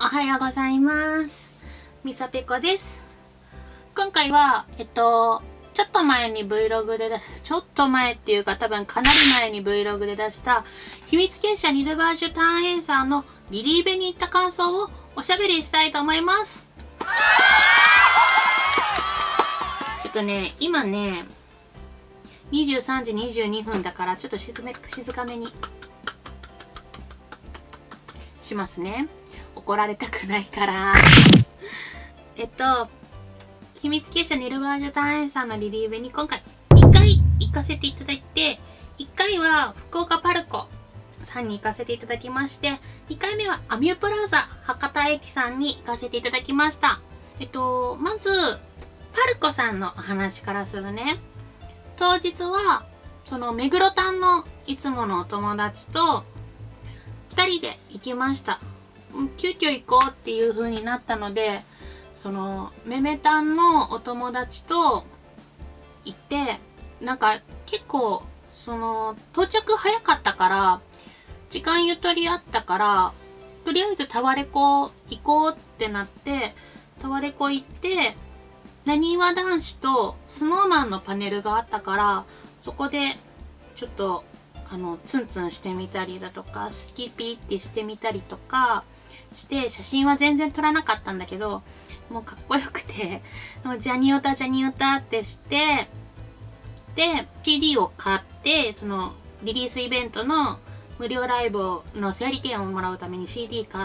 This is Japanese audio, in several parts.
はようございます。みさぺこです。今回は、ちょっと前に Vlog でちょっと前っていうか多分かなり前に Vlog で出した秘密結社ニルバージュターンエンサーのリリーベに行った感想をおしゃべりしたいと思います。ちょっとね、今ね、23時22分だからちょっと静かめにしますね。怒られたくないから秘密結社ニルバージュターンエンサーのリリーベに今回2回行かせていただいて、1回は福岡パルコさんに行かせていただきまして、2回目はアミュープラザ博多駅さんに行かせていただきました。まずパルコさんのお話からするね。当日はその目黒タンのいつものお友達と2人で行きました。急遽行こうっていう風になったので、そのめめたんのお友達と行って、なんか結構その到着早かったから時間ゆとりあったから、とりあえずタワレコ行こうってなってタワレコ行って、なにわ男子とスノーマンのパネルがあったから、そこでちょっとツンツンしてみたりだとか、スキピってしてみたりとかして、写真は全然撮らなかったんだけど、もうかっこよくて、ジャニオタってして、で CD を買って、そのリリースイベントの無料ライブの整理券をもらうために CD 買って、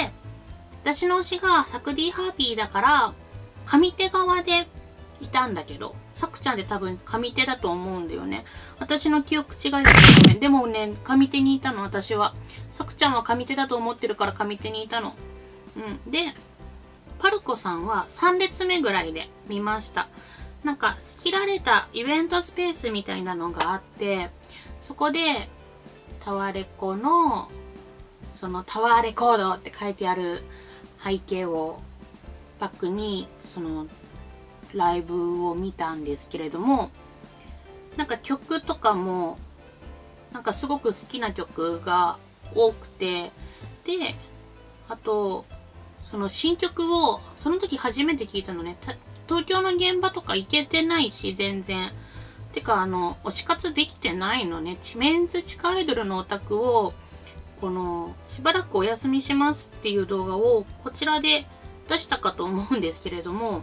私の推しがサクディハーピーだから上手側でいたんだけど、さくちゃんって多分上手だと思うんだよね。私の記憶違いだったごめん。でもね、上手にいたの、私は。さくちゃんは上手だと思ってるから上手にいたの。で、パルコさんは3列目ぐらいで見ました。なんか仕切られたイベントスペースみたいなのがあって、そこでタワレコの、そのタワーレコードって書いてある背景をバックに、そのライブを見たんですけれども、なんか曲とかもなんかすごく好きな曲が多くて、であとその新曲をその時初めて聞いたのね。東京の現場とか行けてないし、全然てか推し活できてないのね。メンズ地下アイドルのオタクをしばらくお休みしますっていう動画をこちらで出したかと思うんですけれども、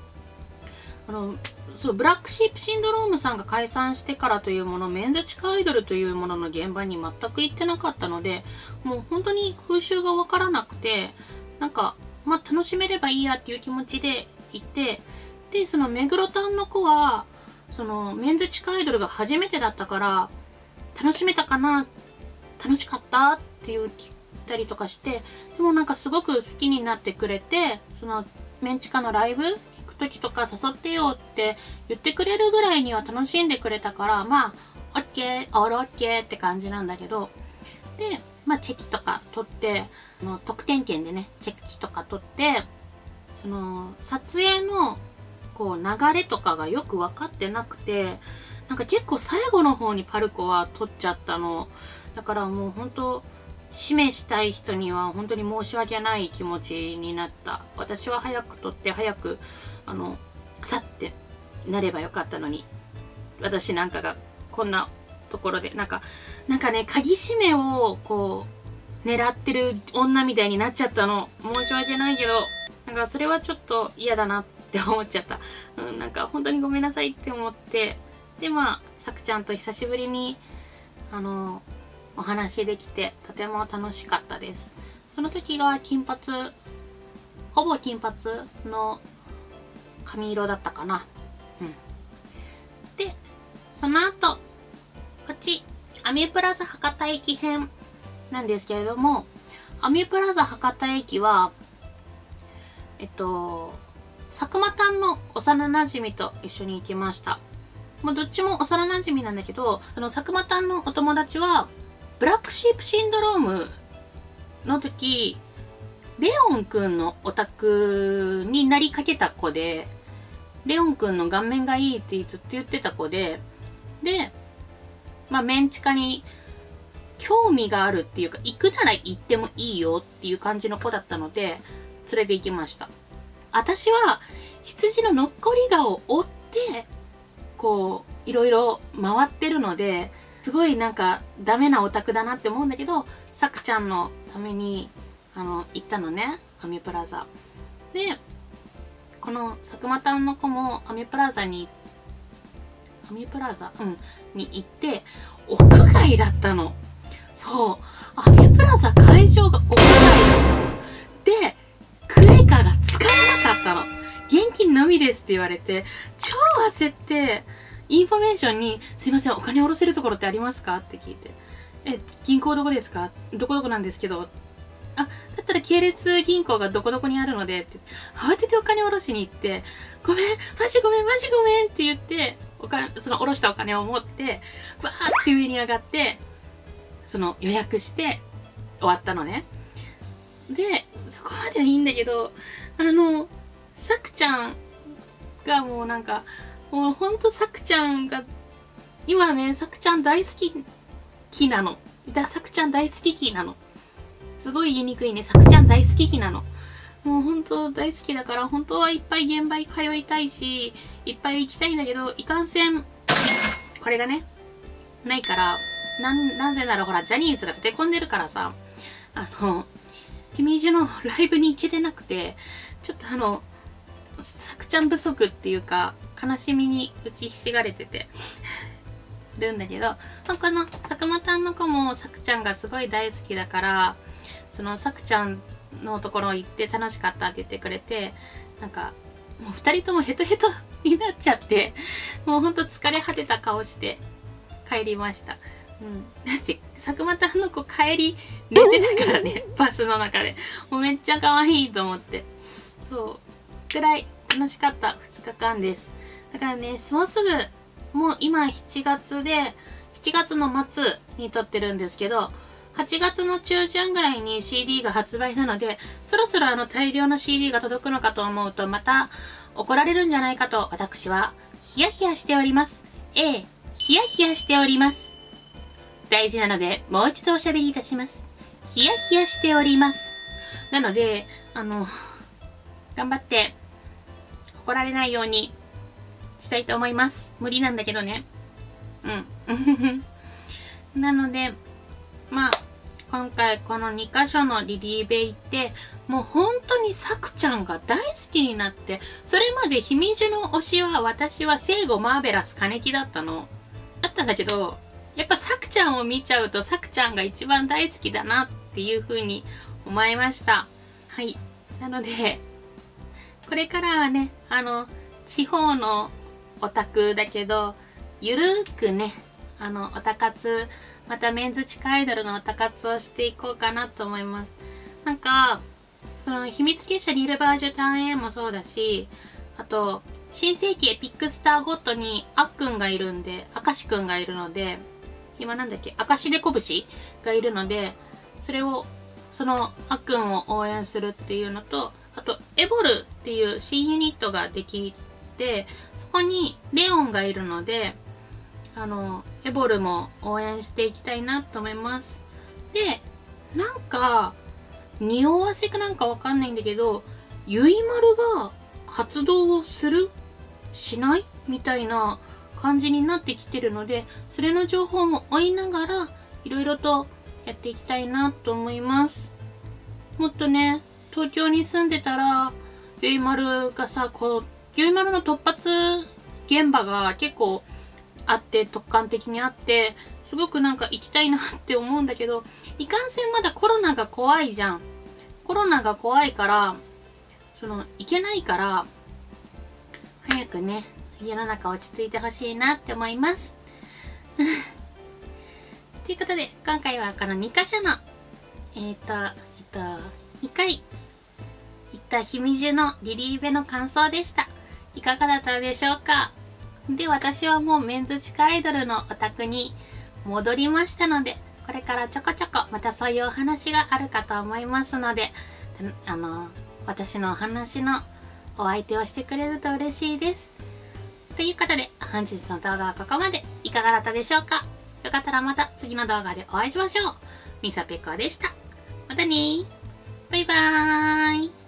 そう、ブラックシープシンドロームさんが解散してからというもの、メンズ地下アイドルというものの現場に全く行ってなかったので、もう本当に風習がわからなくて、なんか、まあ楽しめればいいやっていう気持ちで行って、で、その目黒タンの子は、そのメンズ地下アイドルが初めてだったから、楽しめたかな、楽しかったって言ったりとかして、でもなんかすごく好きになってくれて、そのメンチカのライブ時とか誘ってよって言ってくれるぐらいには楽しんでくれたから、まあ OK、オール OK って感じなんだけど、でまあチェキとか取って、得点圏でねチェキとか取って、その撮影のこう流れとかがよく分かってなくて、なんか結構最後の方にパルコは撮っちゃったのだから、もう本当指名したい人には本当に申し訳ない気持ちになった。私は早く撮って早くさってなればよかったのに、私なんかがこんなところでなんかね、鍵閉めをこう狙ってる女みたいになっちゃったの。申し訳ないけど、なんかそれはちょっと嫌だなって思っちゃった。なんか本当にごめんなさいって思って、でまあさくちゃんと久しぶりにお話できてとても楽しかったです。その時が金髪、ほぼ金髪の髪色だったかな。で、その後、こっち、アミュープラザ博多駅編なんですけれども、アミュープラザ博多駅は、佐久間たんの幼馴染と一緒に行きました。もうどっちも幼馴染なんだけど、佐久間たんのお友達は、ブラックシープシンドロームの時、レオンくんのオタクになりかけた子で、レオンくんの顔面がいいってずっと言ってた子で、で、まあメンチカに興味があるっていうか、行くなら行ってもいいよっていう感じの子だったので、連れて行きました。私は、羊ののっこり顔を追って、こう、いろいろ回ってるので、すごいなんかダメなオタクだなって思うんだけど、さくちゃんのために、行ったのね、アミュプラザ。で、このさくまたんの子もアミュプラザに行って、屋外だったの。そう。アミュプラザ会場が屋外だったの。で、クレカが使えなかったの。現金のみですって言われて、超焦って、インフォメーションに、すいません、お金下ろせるところってありますかって聞いて。銀行どこですか？どこどこなんですけど。あ、だったら系列銀行がどこどこにあるので、って。慌ててお金下ろしに行って、ごめん、マジごめんって言って、その下ろしたお金を持って、バーって上に上がって、その予約して終わったのね。で、そこまではいいんだけど、さくちゃんがもうなんか、もうほんとさくちゃんが、今ね、さくちゃん大好き気なの。さくちゃん大好き気なの。すごい言いにくいね。さくちゃん大好き気なの。もうほんと大好きだから、本当はいっぱい現場に通いたいし、いっぱい行きたいんだけど、いかんせん、これがね、ないから、なぜならほら、ジャニーズが立て込んでるからさ、君路のライブに行けてなくて、ちょっとさくちゃん不足っていうか、悲しみに打ちひしがれててるんだけど、このさくまたんの子もさくちゃんがすごい大好きだから、そのさくちゃんのところ行って楽しかったって言ってくれて、なんか、もう二人ともヘトヘトになっちゃって、もうほんと疲れ果てた顔して帰りました。だって、さくまたんの子帰り寝てたからね、バスの中で。もうめっちゃ可愛いと思って。そう。くらい楽しかった2日間です。だからね、もうすぐ、もう今7月で、7月の末に撮ってるんですけど、8月の中旬ぐらいに CD が発売なので、そろそろ大量の CD が届くのかと思うと、また怒られるんじゃないかと、私はヒヤヒヤしております。ヒヤヒヤしております。大事なので、もう一度おしゃべりいたします。ヒヤヒヤしております。なので、頑張って、怒られないようにしたいと思います。無理なんだけどね。なので、まあ、今回この2箇所のリリーベ行って、もう本当にさくちゃんが大好きになって、それまで姫路の推しは私は聖護マーベラス金木だったの。だったんだけど、やっぱさくちゃんを見ちゃうとさくちゃんが一番大好きだなっていう風に思いました。はい。なので、これからはね、地方のオタクだけど、ゆるーくね、オタ活、またメンズ地下アイドルのオタ活をしていこうかなと思います。なんか、その秘密結社リルバージュターン A もそうだし、あと、新世紀エピックスターゴッドにあっくんがいるんで、明石くんがいるので、今なんだっけ、明石でこぶしがいるので、それを、そのあっくんを応援するっていうのと、あと、エボルっていう新ユニットができて、そこにレオンがいるので、エボルも応援していきたいなと思います。で、なんか、匂わせかなんかわかんないんだけど、ゆいまるが活動をする？しない？みたいな感じになってきてるので、それの情報も追いながら、いろいろとやっていきたいなと思います。もっとね、東京に住んでたら、ゆいまるがさ、ゆいまるの突発現場が結構あって、突貫的にあって、すごくなんか行きたいなって思うんだけど、いかんせんまだコロナが怖いじゃん。コロナが怖いから、行けないから、早くね、世の中落ち着いてほしいなって思います。ということで、今回はこの2箇所の、2回行った姫路のリリーベの感想でした。いかがだったでしょうか？で、私はもうメンズ地下アイドルのオタクに戻りましたので、これからちょこちょこまたそういうお話があるかと思いますので、私のお話のお相手をしてくれると嬉しいです。ということで、本日の動画はここまで。いかがだったでしょうか？ よかったらまた次の動画でお会いしましょう。みさぺこでした。またねー。バイバーイ。